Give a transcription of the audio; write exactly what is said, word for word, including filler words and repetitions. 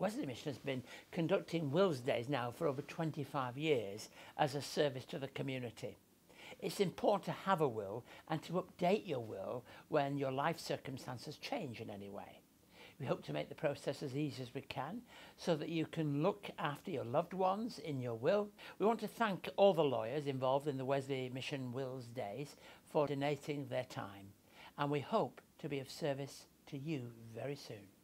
Wesley Mission has been conducting Wills Days now for over twenty-five years as a service to the community. It's important to have a will and to update your will when your life circumstances change in any way. We hope to make the process as easy as we can so that you can look after your loved ones in your will. We want to thank all the lawyers involved in the Wesley Mission Wills Days for donating their time, and we hope to be of service to you very soon.